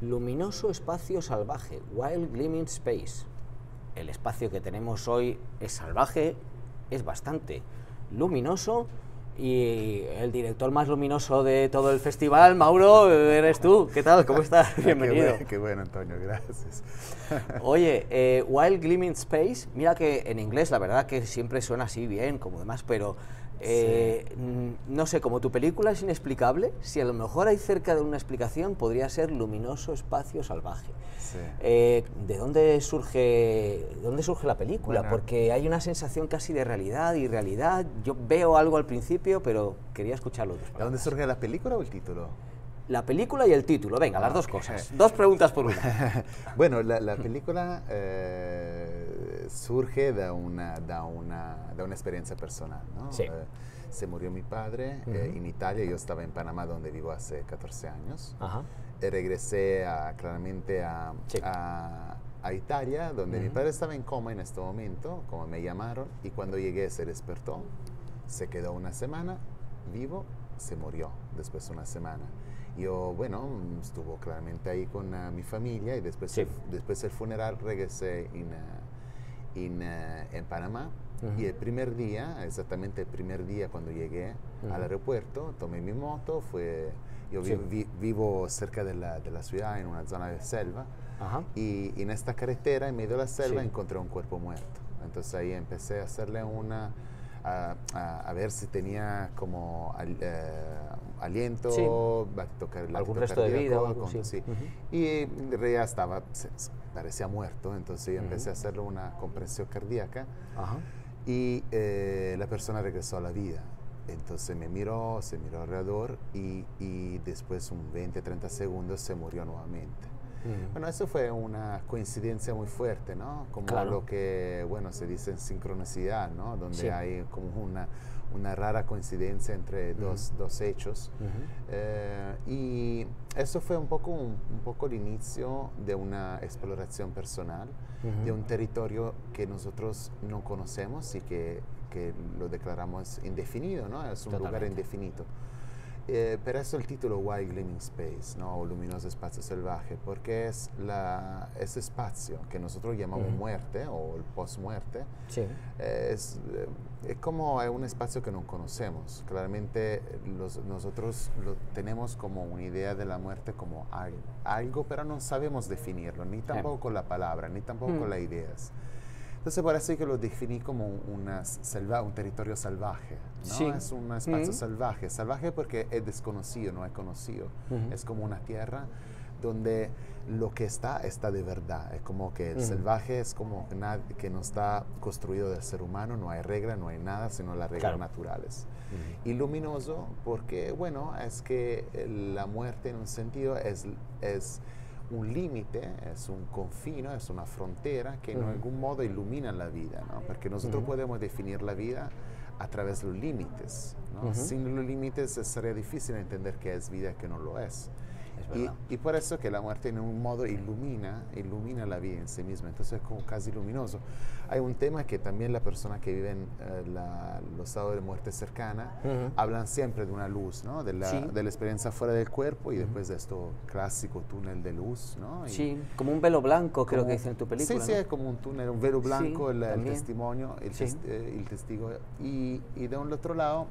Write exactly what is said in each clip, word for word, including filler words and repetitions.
Luminoso espacio salvaje, Wild Gleaming Space. El espacio que tenemos hoy es salvaje, es bastante luminoso, y el director más luminoso de todo el festival, Mauro, eres tú. ¿Qué tal? ¿Cómo estás? Bienvenido. Qué bueno, qué bueno, Antonio, gracias. Oye, eh, Wild Gleaming Space, mira que en inglés la verdad que siempre suena así bien, como demás, pero eh, sí. no sé, como tu película es inexplicable, si a lo mejor hay cerca de una explicación, podría ser Luminoso Espacio Salvaje. Sí. Eh, ¿De dónde surge, de dónde surge la película? Bueno, porque hay una sensación casi de realidad y realidad. Yo veo algo al principio, pero quería escucharlo. ¿De dónde surge la película o el título? La película y el título, venga, las dos cosas. Dos preguntas por una. Bueno, la, la película eh, surge de una, de, una, de una experiencia personal, ¿no? Sí. Eh, se murió mi padre uh-huh. eh, en Italia, yo estaba en Panamá, donde vivo hace catorce años. Uh-huh. eh, regresé a, claramente a, sí. a, a Italia, donde uh-huh. mi padre estaba en coma en este momento, como me llamaron, y cuando llegué se despertó, se quedó una semana vivo, se murió después de una semana. Yo, bueno, estuvo claramente ahí con uh, mi familia, y después, sí. el, después del funeral regresé en, uh, en, uh, en Panamá. Uh-huh. Y el primer día, exactamente el primer día cuando llegué uh-huh. al aeropuerto, tomé mi moto, fue, yo sí. vi, vi, vivo cerca de la, de la ciudad, en una zona de selva, uh-huh. y, y en esta carretera, en medio de la selva, sí. encontré un cuerpo muerto. Entonces ahí empecé a hacerle una... A, a, a ver si tenía como al, uh, aliento, sí. tocar, algún resto de vida o algo, con, sí. sí. Uh-huh. Y ya estaba, se, se parecía muerto, entonces yo empecé uh-huh. a hacerle una compresión cardíaca uh-huh. y eh, la persona regresó a la vida. Entonces me miró, se miró alrededor y, y después un veinte, treinta segundos se murió nuevamente. Mm. Bueno, eso fue una coincidencia muy fuerte, ¿no? Como claro. lo que, bueno, se dice en sincronicidad, ¿no? Donde sí. hay como una, una rara coincidencia entre dos, mm. dos hechos. Mm-hmm. eh, y eso fue un poco, un, un poco el inicio de una exploración personal, mm-hmm. de un territorio que nosotros no conocemos y que, que lo declaramos indefinido, ¿no? Es un Totalmente. lugar indefinido. Eh, pero eso el título Wild Gleaming Space, ¿no? O Luminoso Espacio Salvaje, porque es la, ese espacio que nosotros llamamos uh-huh. muerte o el post-muerte, sí. eh, es, eh, es como un espacio que no conocemos. Claramente los, nosotros lo tenemos como una idea de la muerte como algo, algo pero no sabemos definirlo, ni tampoco con la palabra, ni tampoco uh-huh. con las ideas. Entonces, por eso es que lo definí como una selva, un territorio salvaje, ¿no? Sí. Es un espacio uh-huh. salvaje. Salvaje porque es desconocido, no es conocido. Uh-huh. Es como una tierra donde lo que está, está de verdad. Es como que el uh-huh. salvaje es como nada, que no está construido del ser humano, no hay regla, no hay nada, sino las reglas claro. naturales. Uh-huh. Y luminoso porque, bueno, es que la muerte en un sentido es... es un límite, es un confino, es una frontera que uh-huh. en algún modo ilumina la vida, ¿no? Porque nosotros uh-huh. podemos definir la vida a través de los límites, ¿no? Uh-huh. Sin los límites sería difícil entender qué es vida y qué no lo es. Y, y por eso que la muerte en un modo ilumina, ilumina la vida en sí misma, entonces es como casi luminoso. Hay un tema que también la persona que vive en uh, la, los estados de muerte cercana uh-huh. hablan siempre de una luz, ¿no? De la, sí. de la experiencia fuera del cuerpo y uh-huh. después de esto clásico túnel de luz, ¿no? Y sí, como un velo blanco, creo como, que dice en tu película. Sí, ¿no? sí, es como un túnel, un velo blanco, sí, el, el testimonio, el, sí. tes, eh, el testigo. Y, y de un otro lado,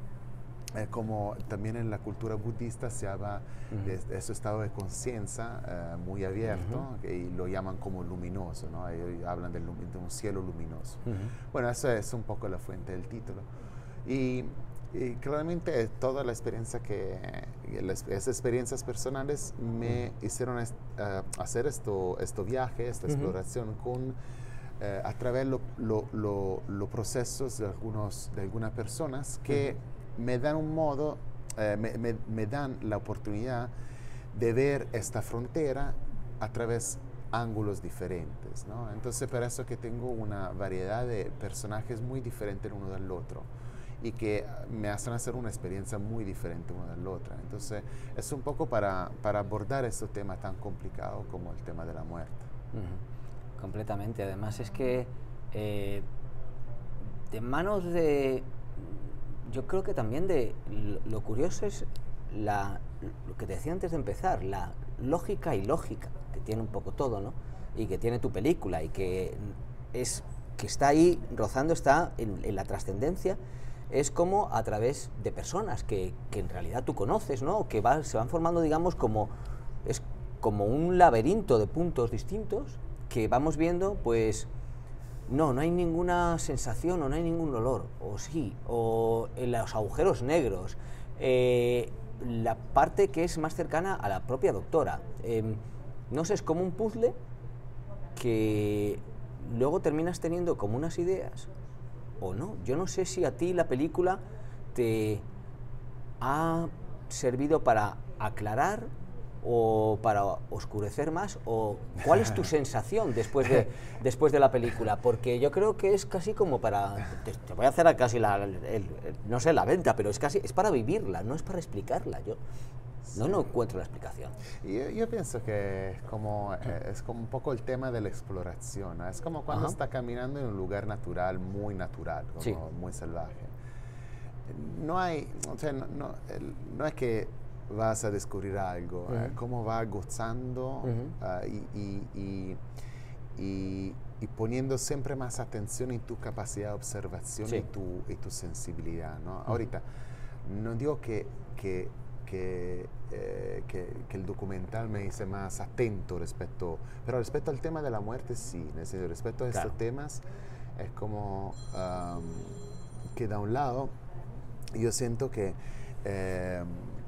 Eh, como también en la cultura budista se habla uh-huh. de, de ese estado de conciencia uh, muy abierto uh-huh. y lo llaman como luminoso, ¿no? Ellos hablan de, de un cielo luminoso. Uh-huh. Bueno, eso es un poco la fuente del título. Y, y claramente toda la experiencia que, las, esas experiencias personales me uh-huh. hicieron est, uh, hacer esto, esto viaje, esta uh-huh. exploración con... Uh, a través de los lo, lo, lo procesos de, algunos, de algunas personas que uh-huh. me dan un modo, eh, me, me, me dan la oportunidad de ver esta frontera a través de ángulos diferentes, ¿no? Entonces, por eso que tengo una variedad de personajes muy diferentes el uno del otro y que me hacen hacer una experiencia muy diferente uno del otro. Entonces, es un poco para, para abordar este tema tan complicado como el tema de la muerte. Uh-huh. Completamente. Además es que eh, de manos de... Yo creo que también de... Lo curioso es la lo que te decía antes de empezar, la lógica y lógica que tiene un poco todo, ¿no? Y que tiene tu película y que es que está ahí rozando, está en, en la trascendencia, es como a través de personas que, que en realidad tú conoces, ¿no? Que va, se van formando, digamos, como es como un laberinto de puntos distintos que vamos viendo, pues no, no hay ninguna sensación o no hay ningún olor, o sí, o en los agujeros negros, eh, la parte que es más cercana a la propia doctora. Eh, no sé, es como un puzzle que luego terminas teniendo como unas ideas o no. Yo no sé si a ti la película te ha servido para aclarar o para oscurecer más, o cuál es tu sensación después de, después de la película, porque yo creo que es casi como para, te, te voy a hacer casi la, el, el, no sé, la venta, pero es casi, es para vivirla, no es para explicarla. Yo no, no encuentro la explicación. Yo, yo pienso que es como, eh, es como un poco el tema de la exploración, ¿no? Es como cuando Ajá. está caminando en un lugar natural, muy natural, como Sí. muy salvaje. No hay, o sea, no, no, el, no es que vas a descubrir algo, uh -huh. eh, cómo va gozando uh -huh. uh, y, y, y, y, y poniendo siempre más atención en tu capacidad de observación sí. y, tu, y tu sensibilidad, ¿no? Uh -huh. Ahorita, no digo que, que, que, eh, que, que el documental me dice más atento respecto, pero respecto al tema de la muerte sí, decir, respecto a claro. estos temas es como um, que de un lado yo siento que eh,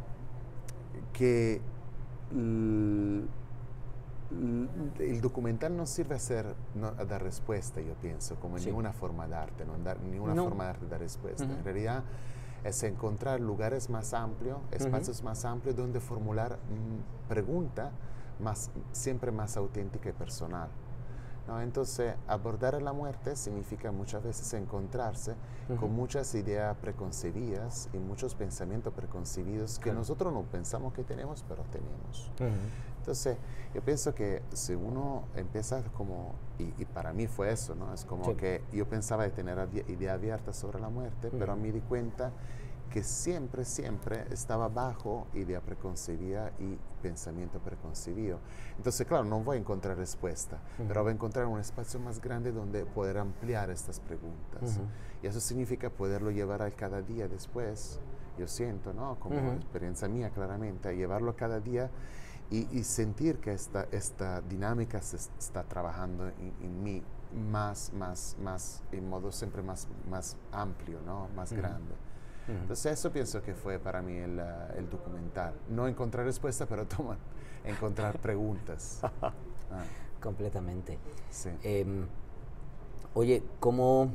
que l, l, el documental no sirve a, ser, no, a dar respuesta, yo pienso, como sí. ninguna forma de arte, no dar, ninguna no. forma de arte dar respuesta. Uh-huh. En realidad es encontrar lugares más amplios, espacios uh-huh. más amplios donde formular mm, preguntas más, siempre más auténtica y personal. ¿No? Entonces, abordar la muerte significa muchas veces encontrarse uh-huh. con muchas ideas preconcebidas y muchos pensamientos preconcebidos que claro. nosotros no pensamos que tenemos, pero tenemos. Uh-huh. Entonces, yo pienso que si uno empieza como, y, y para mí fue eso, ¿no? Es como sí. que yo pensaba de tener ideas abiertas sobre la muerte, uh-huh. pero me di cuenta que siempre, siempre estaba bajo idea preconcebida y pensamiento preconcebido. Entonces, claro, no voy a encontrar respuesta, uh-huh. pero voy a encontrar un espacio más grande donde poder ampliar estas preguntas. Uh-huh. Y eso significa poderlo llevar al cada día después, yo siento, ¿no? Como uh-huh. experiencia mía, claramente, llevarlo cada día y, y sentir que esta, esta dinámica se está trabajando en, en mí más, más, más, en modo siempre más, más amplio, ¿no? Más uh-huh. grande. Entonces eso pienso que fue para mí el, uh, el documental. No encontrar respuesta, pero toma, encontrar preguntas. Ah. Completamente. Sí. Eh, oye, ¿cómo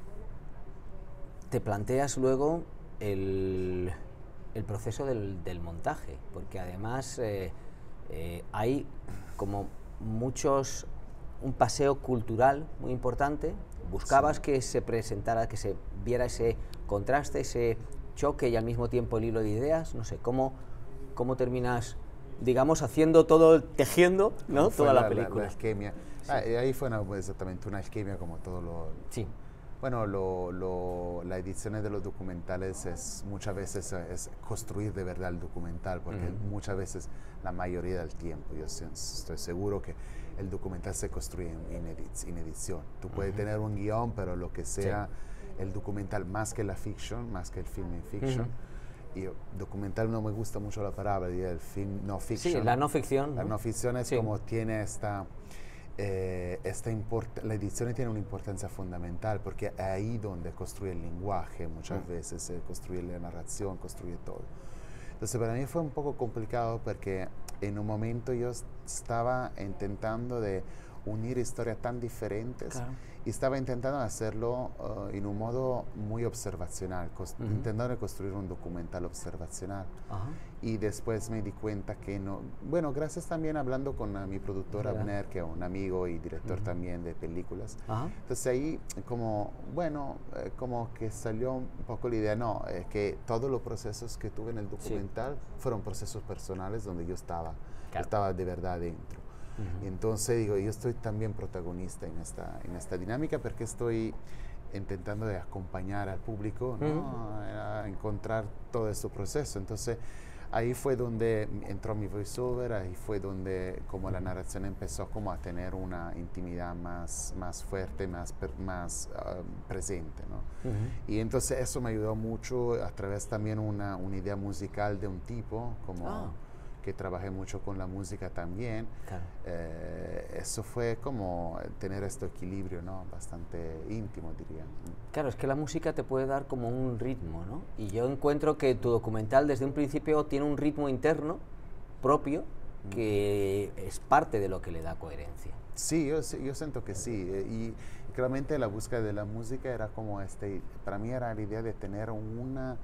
te planteas luego el, el proceso del, del montaje? Porque además eh, eh, hay como muchos, un paseo cultural muy importante. Buscabas sí. que se presentara, que se viera ese contraste, ese choque y al mismo tiempo el hilo de ideas, no sé, ¿cómo, cómo terminas, digamos, haciendo todo, tejiendo, ¿no? Toda la, la película? La, la alquimia. Sí. Ah, ahí fue una, exactamente una alquimia como todo lo... Sí. Bueno, lo, lo, la edición de los documentales es muchas veces es construir de verdad el documental, porque uh-huh. muchas veces, la mayoría del tiempo, yo estoy seguro que el documental se construye en, en, edic en edición. Tú puedes uh-huh. tener un guión, pero lo que sea... Sí. El documental más que la fiction, más que el film en fiction. Uh-huh. Y documental no me gusta mucho la palabra, y el film no fiction. Sí, la no ficción. La ¿no? no ficción es sí. como tiene esta, eh, esta la edición tiene una importancia fundamental porque es ahí donde construye el lenguaje, muchas uh-huh. veces se construye la narración, construye todo. Entonces para mí fue un poco complicado porque en un momento yo estaba intentando de unir historias tan diferentes claro. y estaba intentando hacerlo uh, en un modo muy observacional, uh-huh. intentando construir un documental observacional. Uh-huh. Y después me di cuenta que no, bueno, gracias también hablando con uh, mi productor yeah. Abner, que es un amigo y director uh-huh. también de películas. Uh-huh. Entonces ahí como, bueno, eh, como que salió un poco la idea, no, eh, que todos los procesos que tuve en el documental sí. fueron procesos personales donde yo estaba, claro. estaba de verdad dentro. Uh-huh. Y entonces digo, yo estoy también protagonista en esta, en esta dinámica porque estoy intentando de acompañar al público, ¿no? Uh-huh. a encontrar todo este proceso. Entonces ahí fue donde entró mi voiceover, ahí fue donde como la narración empezó como a tener una intimidad más, más fuerte, más, más uh, presente, ¿no? Uh-huh. Y entonces eso me ayudó mucho a través también una, una idea musical de un tipo, como oh. que trabajé mucho con la música también. Claro. Eh, eso fue como tener este equilibrio, ¿no? Bastante íntimo, diría. Claro, es que la música te puede dar como un ritmo, ¿no? Y yo encuentro que tu documental desde un principio tiene un ritmo interno propio que mm. es parte de lo que le da coherencia. Sí, yo, yo siento que sí. Y claramente la búsqueda de la música era como este, para mí era la idea de tener una,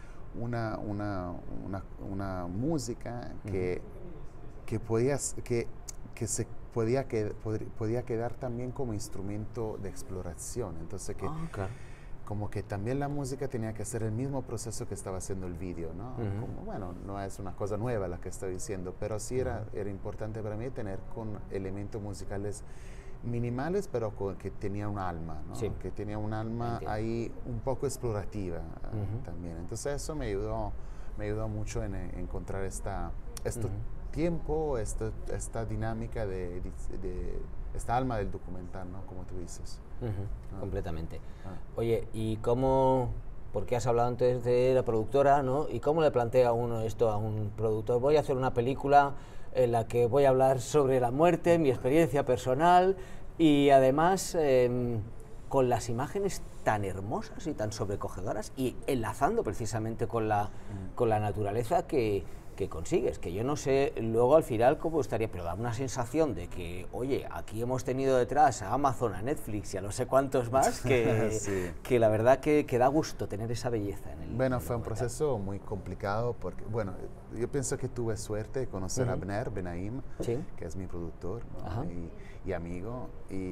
una, una, una, una música que, uh-huh. que, podías, que, que se podía, que, podía quedar también como instrumento de exploración. Entonces que... Oh, claro. Como que también la música tenía que hacer el mismo proceso que estaba haciendo el vídeo, ¿no? Uh-huh. Como, bueno, no es una cosa nueva la que estoy diciendo, pero sí era, uh-huh. era importante para mí tener con elementos musicales minimales, pero con, que tenía un alma, ¿no? Sí. Que tenía un alma Entiendo. ahí un poco explorativa uh-huh. también. Entonces eso me ayudó, me ayudó mucho en, en encontrar esta, este uh-huh. tiempo, esta, esta dinámica de, de, de esta alma del documental, ¿no? Como tú dices. Uh-huh, ah. Completamente. Ah. Oye, ¿y cómo, porque has hablado antes de la productora, ¿no? ¿Y cómo le plantea uno esto a un productor? Voy a hacer una película en la que voy a hablar sobre la muerte, mi experiencia personal y además eh, con las imágenes tan hermosas y tan sobrecogedoras y enlazando precisamente con la, mm. con la naturaleza que... que consigues, que yo no sé luego al final cómo estaría, pero da una sensación de que, oye, aquí hemos tenido detrás a Amazon, a Netflix y a no sé cuántos más, que, sí. que la verdad que, que da gusto tener esa belleza en el Bueno, en fue un proceso muy complicado porque, bueno, yo pienso que tuve suerte de conocer uh-huh. a Abner Benaim, ¿Sí? que es mi productor, ¿no? y, y amigo,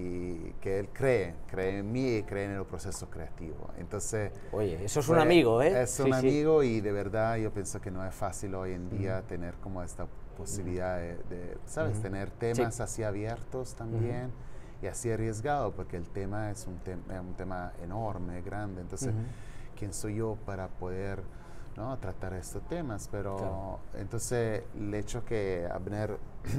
y que él cree, cree en mí y cree en el proceso creativo. Entonces... Oye, eso es fue, un amigo, ¿eh? Es un sí, amigo sí. y de verdad yo pienso que no es fácil hoy en día uh-huh. tener como esta posibilidad de, de ¿sabes? Uh-huh. Tener temas sí. así abiertos también uh-huh. y así arriesgado, porque el tema es un, te un tema enorme, grande. Entonces, uh-huh. ¿quién soy yo para poder... ¿no? tratar estos temas? Pero claro. entonces el hecho que Abner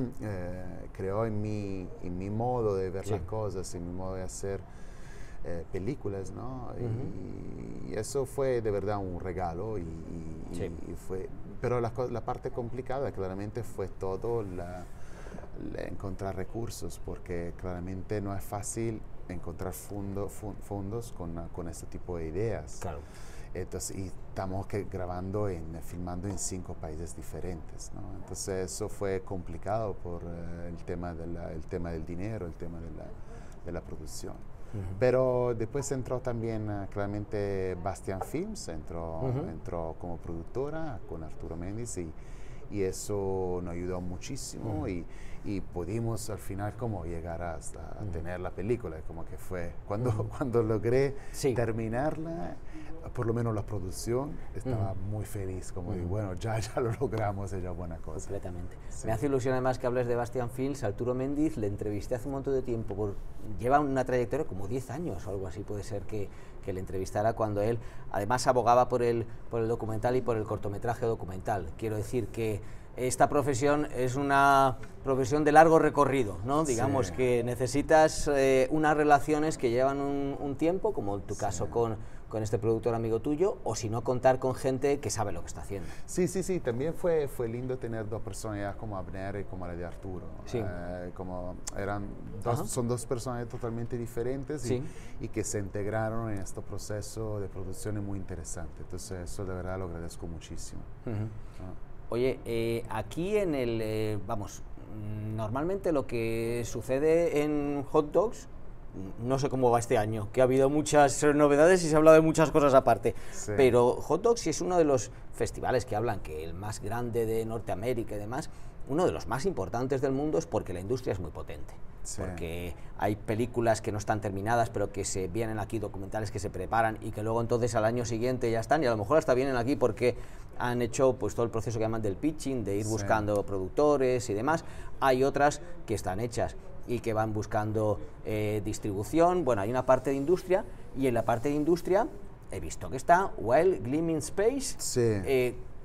eh, creó en mí, en mi modo de ver sí. las cosas, en mi modo de hacer eh, películas, ¿no? Uh-huh. y, y eso fue de verdad un regalo y, y, sí. y fue, pero la, la parte complicada claramente fue todo la, la encontrar recursos, porque claramente no es fácil encontrar fondo, fun, fondos con, con este tipo de ideas. Claro. Entonces, y estamos que grabando, en, filmando en cinco países diferentes, ¿no? Entonces eso fue complicado por uh, el, tema de la, el tema del dinero, el tema de la, de la producción. Uh-huh. Pero después entró también uh, claramente Bastian Films, entró, uh-huh. entró como productora con Arturo Méndez y, y eso nos ayudó muchísimo uh-huh. y, y pudimos al final como llegar hasta a uh-huh. tener la película, como que fue cuando, uh-huh. cuando logré sí. terminarla, por lo menos la producción, estaba uh-huh. muy feliz, como uh-huh. digo, bueno, ya, ya lo logramos, es ya buena cosa. Completamente. Sí. Me hace ilusión además que hables de Bastian Films, Arturo Méndez, le entrevisté hace un montón de tiempo, por, lleva una trayectoria como diez años o algo así, puede ser que, que le entrevistara cuando él, además abogaba por el, por el documental y por el cortometraje documental. Quiero decir que esta profesión es una profesión de largo recorrido, ¿no? Digamos sí. que necesitas eh, unas relaciones que llevan un, un tiempo, como en tu sí. caso con, con este productor amigo tuyo, o si no, contar con gente que sabe lo que está haciendo. Sí, sí, sí, también fue, fue lindo tener dos personalidades como Abner y como la de Arturo. Sí. Eh, como eran dos, son dos personas totalmente diferentes y, sí. y que se integraron en este proceso de producción muy interesante. Entonces eso de verdad lo agradezco muchísimo. Uh-huh. ¿no? Oye, eh, aquí en el, eh, vamos, normalmente lo que sucede en Hot Docs, no sé cómo va este año, que ha habido muchas novedades y se ha hablado de muchas cosas aparte, sí. pero Hot Docs es uno de los festivales que hablan que el más grande de Norteamérica y demás, uno de los más importantes del mundo, es porque la industria es muy potente. Sí. Porque hay películas que no están terminadas, pero que se vienen aquí, documentales que se preparan y que luego entonces al año siguiente ya están, y a lo mejor hasta vienen aquí porque han hecho pues todo el proceso que llaman del pitching, de ir sí. buscando productores y demás. Hay otras que están hechas y que van buscando eh, distribución. Bueno, hay una parte de industria, y en la parte de industria he visto que está While Gleaming Space. Sí. Eh,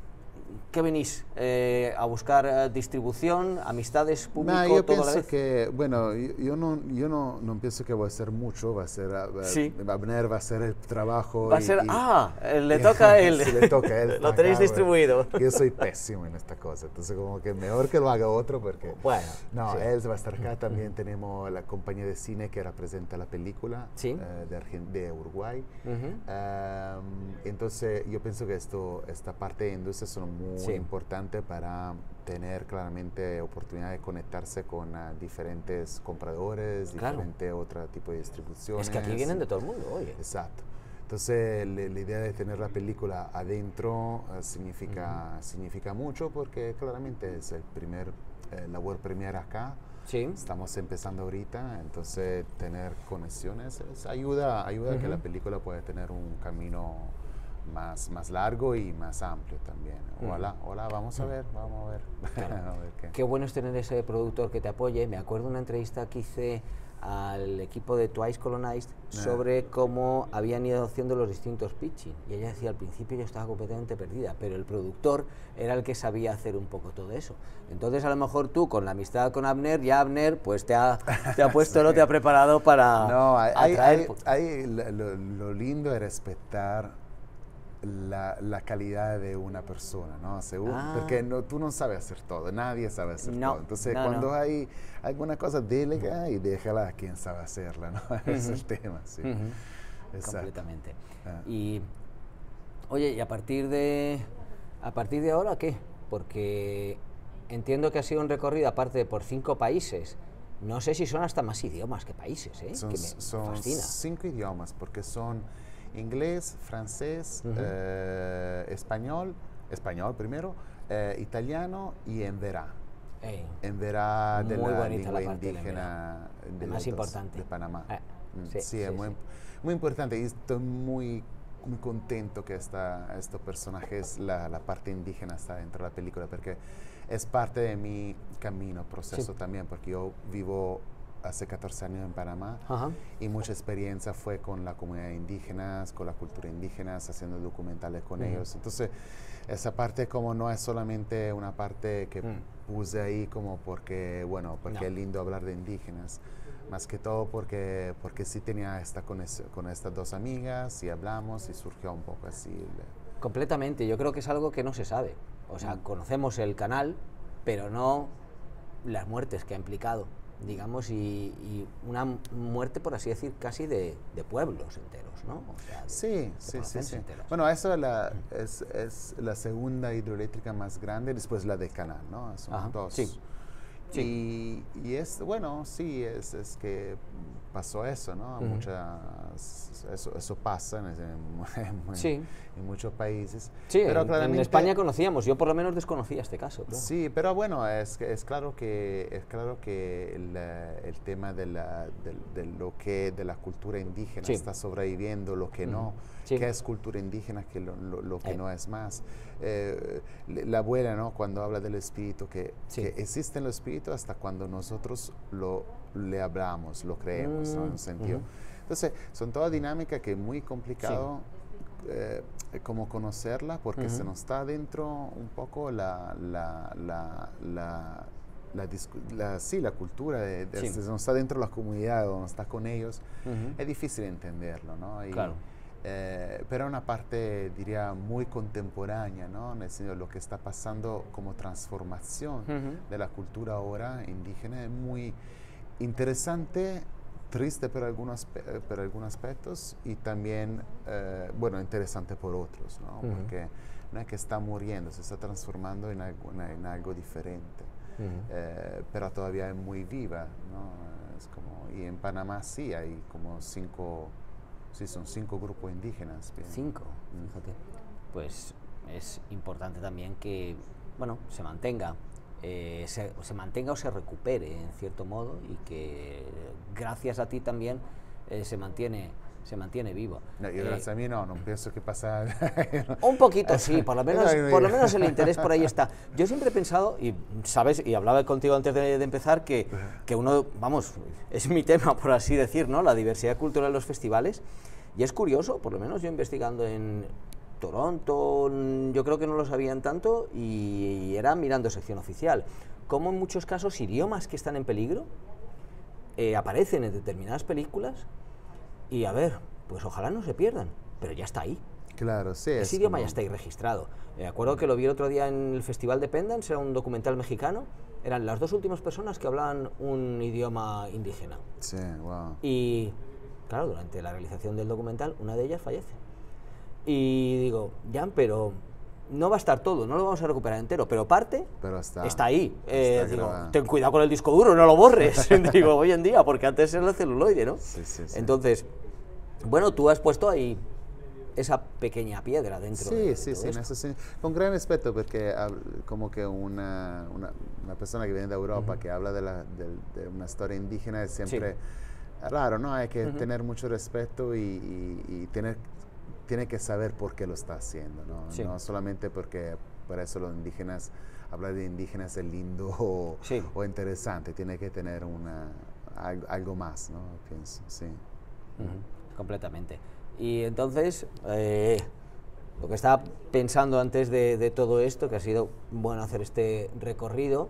¿qué venís? Eh, ¿A buscar eh, distribución, amistades, público, nah, yo todo a la pienso vez? que, bueno, yo, yo, no, yo no, no pienso que va a ser mucho, va a ser, uh, sí. Abner va a hacer el trabajo. Va a y, ser, y, ah, le toca a él. Sí, le toca a él. Lo tenéis acá, distribuido. Yo soy pésimo en esta cosa, entonces como que mejor que lo haga otro porque... Bueno. No, sí. él va a estar acá, también uh-huh. tenemos la compañía de cine que representa la película ¿sí? uh, de, Argen de Uruguay. Uh-huh. um, entonces yo pienso que esto, esta parte de industria son muy sí. importante para tener claramente oportunidad de conectarse con uh, diferentes compradores, claro. diferente otro tipo de distribuciones. Es que aquí vienen de todo el mundo, oye. Exacto. Entonces le, la idea de tener la película adentro uh, significa, uh-huh. significa mucho porque claramente es el primer, eh, la world premiere acá. Sí. Estamos empezando ahorita, entonces tener conexiones es, ayuda, ayuda uh-huh. a que la película pueda tener un camino más, más largo y más amplio también. Hola, uh-huh. hola, vamos a ver, vamos a ver. Claro. a ver qué. Qué bueno es tener ese productor que te apoye. Me acuerdo de una entrevista que hice al equipo de Twice Colonized sobre cómo habían ido haciendo los distintos pitching, y ella decía al principio yo estaba completamente perdida, pero el productor era el que sabía hacer un poco todo eso. Entonces a lo mejor tú con la amistad con Abner, ya Abner pues te ha, te ha puesto, sí. no te ha preparado para no, hay, atraer. Hay, hay, lo, lo lindo es respetar La, la calidad de una persona, ¿no? Según, ah. Porque no, tú no sabes hacer todo, nadie sabe hacer no, todo. Entonces, no, cuando no. hay alguna cosa, delega y déjala a quien sabe hacerla, ¿no? Uh-huh. Es el tema, sí. Uh-huh. Completamente. Ah. Y, oye, ¿y a partir de, a partir de ahora qué? Porque entiendo que ha sido un recorrido, aparte por cinco países. No sé si son hasta más idiomas que países, ¿eh? Son, que me son fascina. cinco idiomas, porque son inglés, francés, uh-huh. eh, español, español primero, eh, italiano y en verá. Ey, en verá de la lengua la indígena de más importante de Panamá. Eh, mm, sí, sí, sí, es muy, sí. muy importante y estoy muy, muy contento que esta, estos personajes, la, la parte indígena está dentro de la película, porque es parte de mi camino, proceso sí. también, porque yo vivo hace catorce años en Panamá. Ajá. Y mucha experiencia fue con la comunidad indígena, con la cultura indígena, haciendo documentales con uh-huh. ellos. Entonces, esa parte como no es solamente una parte que uh-huh. puse ahí como porque, bueno, porque no. es lindo hablar de indígenas, más que todo porque, porque sí tenía esta conexión con estas dos amigas y hablamos y surgió un poco así. El... Completamente, yo creo que es algo que no se sabe. O sea, uh-huh. conocemos el canal, pero no las muertes que ha implicado, digamos, y, y una muerte, por así decir, casi de, de pueblos enteros, ¿no? O sea, de, sí, de sí, sí, sí. Enteros. Bueno, esa es la, es, es la segunda hidroeléctrica más grande, después la de Canal, ¿no? Son Ajá, dos. Sí. Sí. Y, y es, bueno, sí, es, es que pasó eso, ¿no? Uh-huh. Muchas, eso, eso pasa en, en, en, sí. en muchos países. Sí, pero en, claramente, en España conocíamos, yo por lo menos desconocía este caso. Claro. Sí, pero bueno, es, es claro que, es claro que el, el tema de, la, de, de lo que de la cultura indígena sí. está sobreviviendo, lo que uh-huh. no, sí. qué es cultura indígena, que lo, lo, lo que eh. no es más. Eh, la abuela, ¿no? Cuando habla del espíritu, que, sí. que existe el espíritu hasta cuando nosotros lo le hablamos, lo creemos, mm, ¿no? En un sentido. Uh-huh. Entonces, son toda dinámica que es muy complicado sí. eh, como conocerla, porque uh-huh. se nos está dentro un poco la, la, la, la, la, la, sí, la cultura, de, de, sí. se nos está dentro de la comunidad, donde está con ellos, uh-huh. es difícil entenderlo, ¿no? Y, claro. Eh, pero una parte, diría, muy contemporánea, ¿no? En el sentido de lo que está pasando como transformación uh-huh. de la cultura ahora indígena es muy interesante, triste por algunos, por algunos aspectos y también, eh, bueno, interesante por otros, ¿no? Uh-huh. Porque no es que está muriendo, se está transformando en algo, en algo diferente, uh-huh. eh, pero todavía es muy viva, ¿no? Es como, y en Panamá sí hay como cinco... Sí, son cinco grupos indígenas. Bien. Cinco, fíjate. Pues es importante también que, bueno, se mantenga, eh, se, se mantenga o se recupere en cierto modo y que gracias a ti también eh, se mantiene se mantiene vivo. No, yo gracias eh, a mí no, no pienso que pasa. Un poquito sí, por lo menos, por lo menos el interés por ahí está. Yo siempre he pensado, y sabes, y hablaba contigo antes de, de empezar, que, que uno, vamos, es mi tema, por así decir, ¿no? La diversidad cultural en los festivales, y es curioso, por lo menos yo investigando en, Toronto, yo creo que no lo sabían tanto y era mirando sección oficial. Como en muchos casos idiomas que están en peligro eh, aparecen en determinadas películas y a ver, pues ojalá no se pierdan, pero ya está ahí. Claro, sí. Ese idioma como... ya está ahí registrado. Me acuerdo que lo vi el otro día en el Festival de Pendance, era un documental mexicano, eran las dos últimas personas que hablaban un idioma indígena. Sí, wow. Y claro, durante la realización del documental, una de ellas fallece. Y digo, ya, pero no va a estar todo, no lo vamos a recuperar entero, pero parte pero está, está ahí. Eh, está digo, ten cuidado con el disco duro, no lo borres, digo, hoy en día, porque antes era el celuloide, ¿no? Sí, sí, sí. Entonces, bueno, tú has puesto ahí esa pequeña piedra dentro sí, de sí, todo sí, esto. eso sí, con gran respeto, porque como que una, una, una persona que viene de Europa, uh-huh. que habla de, la, de, de una historia indígena es siempre sí. raro, ¿no? Hay que uh-huh. tener mucho respeto y, y, y tener, tiene que saber por qué lo está haciendo, ¿no? Sí. No solamente porque por eso los indígenas, hablar de indígenas es lindo o, sí. o interesante, tiene que tener una, algo, algo más, ¿no? Pienso, sí. Uh-huh. Completamente. Y entonces, eh, lo que estaba pensando antes de, de todo esto, que ha sido bueno hacer este recorrido,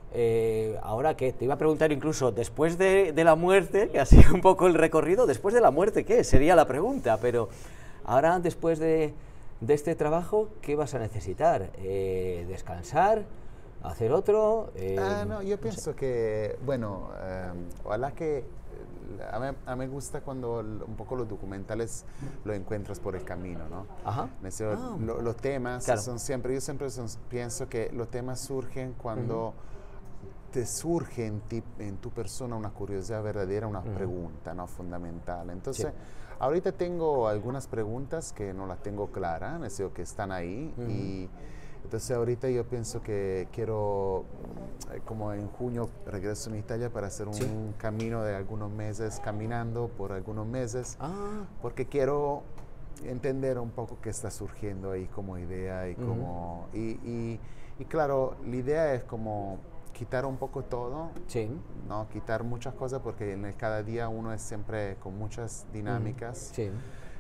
eh, ahora qué, te iba a preguntar incluso después de, de la muerte, que ha sido un poco el recorrido, después de la muerte, ¿qué? Sería la pregunta, pero ahora después de, de este trabajo, ¿qué vas a necesitar? Eh, ¿Descansar? ¿Hacer otro? Eh, ah, no, yo no pienso sé. que, bueno, um, ojalá que A mí, a mí me gusta cuando un poco los documentales lo encuentras por el camino, ¿no? Ajá. Decir, ah, lo, los temas claro. son siempre, yo siempre son, pienso que los temas surgen cuando uh-huh. te surge en, ti, en tu persona una curiosidad verdadera, una uh-huh. pregunta, ¿no? Fundamental. Entonces, sí. ahorita tengo algunas preguntas que no las tengo claras, decir, que están ahí uh-huh. y entonces ahorita yo pienso que quiero, como en junio regreso a Italia para hacer un sí. camino de algunos meses, caminando por algunos meses, ah. porque quiero entender un poco qué está surgiendo ahí como idea y uh-huh. como... Y, y, y claro, la idea es como quitar un poco todo, sí. ¿no? Quitar muchas cosas porque en el cada día uno es siempre con muchas dinámicas. Uh-huh. Sí.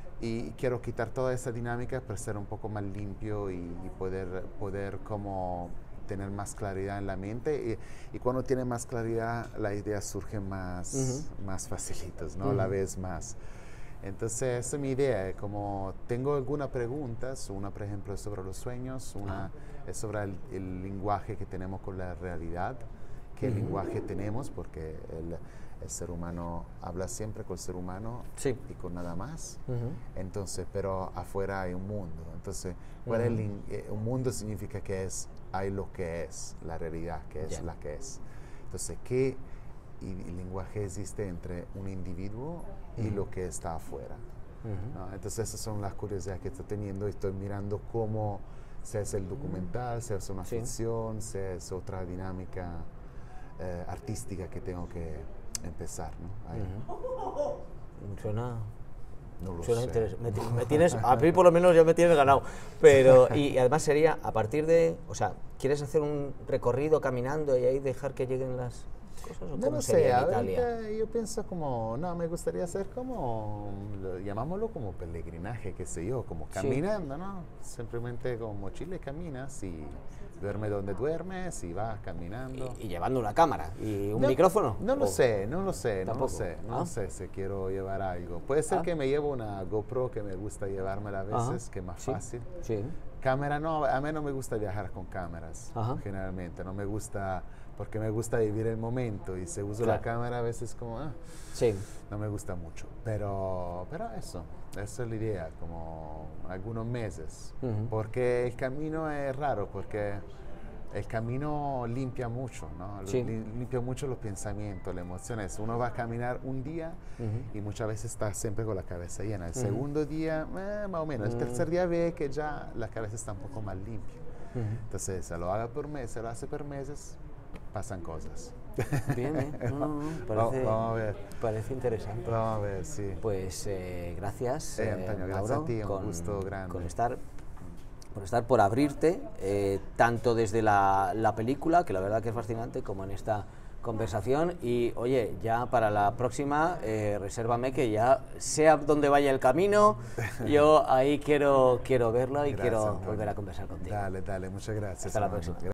Y quiero quitar toda esa dinámica para ser un poco más limpio y, y poder, poder como tener más claridad en la mente. Y, y cuando tiene más claridad, las ideas surgen más, uh-huh. más facilitas, ¿no? Uh-huh. La vez más. Entonces, esa es mi idea. Como tengo algunas preguntas, una, por ejemplo, es sobre los sueños, una uh-huh. es sobre el, el lenguaje que tenemos con la realidad, qué uh-huh. lenguaje tenemos, porque el... el ser humano habla siempre con el ser humano sí. y con nada más. Uh-huh. Entonces, pero afuera hay un mundo. Entonces, ¿cuál uh-huh. es el, eh, un mundo significa que es, hay lo que es, la realidad que es yeah. la que es. Entonces, ¿qué y, y lenguaje existe entre un individuo uh-huh. y lo que está afuera? Uh-huh. ¿No? Entonces, esas son las curiosidades que estoy teniendo y estoy mirando cómo se hace el documental, se hace una sí. ficción, se hace otra dinámica eh, artística que tengo que empezar, ¿no? Ahí. Uh-huh. Suena, no lo suena sé. interesante. Me, me tienes, a mí por lo menos ya me tienes ganado. Pero, y, y además sería, a partir de, o sea, ¿quieres hacer un recorrido caminando y ahí dejar que lleguen las cosas? ¿O no lo sé, ahorita yo pienso como, no, me gustaría hacer como, lo, llamámoslo como peregrinaje, qué sé yo, como caminando, sí. ¿no? Simplemente con mochila y caminas y duerme donde duermes y vas caminando. Y, y llevando una cámara y un no, micrófono. No lo sé, no lo sé, no ¿Tampoco? lo sé, no ¿Ah? lo sé si quiero llevar algo. Puede ser ah. que me llevo una GoPro que me gusta llevármela a veces, Ajá. que es más sí. fácil. Sí. Cámara no, a mí no me gusta viajar con cámaras, Ajá. generalmente, no me gusta, porque me gusta vivir el momento y si uso claro. la cámara a veces como, ah, sí. no me gusta mucho, pero, pero eso, esa es la idea, como algunos meses, uh-huh. porque el camino es raro, porque el camino limpia mucho, ¿no? Sí. Limpia mucho los pensamientos, las emociones. Uno va a caminar un día uh-huh. y muchas veces está siempre con la cabeza llena. El uh-huh. segundo día, eh, más o menos. Uh-huh. El tercer día ve que ya la cabeza está un poco más limpia. Uh-huh. Entonces, se lo haga por meses, se lo hace por meses, pasan cosas. Bien, ¿eh? No, no, no. Parece, vamos a ver. Parece interesante. Vamos a ver, sí. Pues eh, gracias, eh, Antonio, eh, gracias Mauro, a ti, un con, gusto grande. Con estar... por estar por abrirte, eh, tanto desde la, la película, que la verdad que es fascinante, como en esta conversación y, oye, ya para la próxima, eh, resérvame que ya sea donde vaya el camino, yo ahí quiero, quiero verlo y Gracias, quiero Antonio. volver a conversar contigo. Dale, dale, muchas gracias. Hasta la hermano. próxima.